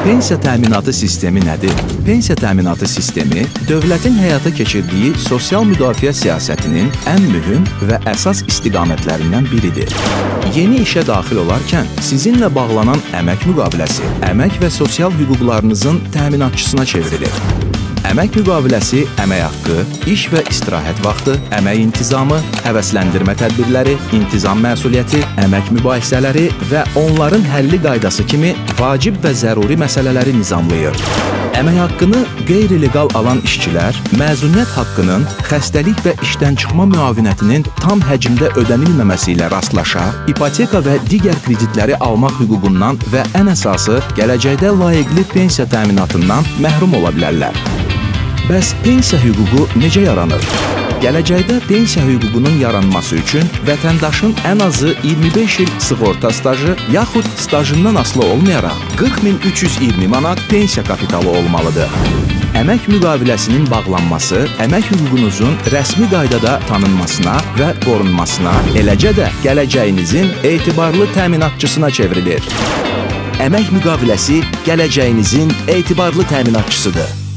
Pensiya təminatı sistemi nədir? Pensiya təminatı sistemi dövlətin həyata keçirdiyi sosial müdafiə siyasətinin ən mühüm və əsas istiqamətlərindən biridir. Yeni işə daxil olarkən sizinlə bağlanan əmək müqaviləsi əmək və sosial hüquqlarınızın təminatçısına çevrilir. Əmək müqaviləsi əmək haqqı, iş və istirahət vaxtı, əmək intizamı, həvəsləndirmə tədbirləri, intizam məsuliyyəti, əmək mübahisələri və onların həlli qaydası kimi vacib və zəruri məsələləri nizamlayır. Əmək haqqını qeyri-legal alan işçilər, məzuniyyət haqqının, xəstəlik və işdən çıxma müavinətinin tam həcmdə ödənilməməsi ilə rastlaşa, ipoteka və digər kreditləri almaq hüququndan və ən əsası, gələcəkdə layiqli pensiya təminatından məhrum ola bilərlər. Bəs pensiya hüququ necə yaranır? Gələcəkdə pensiya hüququnun yaranması üçün vətəndaşın ən azı 25 il sığorta stajı yaxud stajından asılı olmayaraq 40.320 manat pensiya kapitalı olmalıdır. Əmək müqaviləsinin bağlanması əmək hüququnuzun rəsmi qaydada tanınmasına və qorunmasına, eləcə də gələcəyinizin etibarlı təminatçısına çevrilir. Əmək müqaviləsi gələcəyinizin etibarlı təminatçısıdır.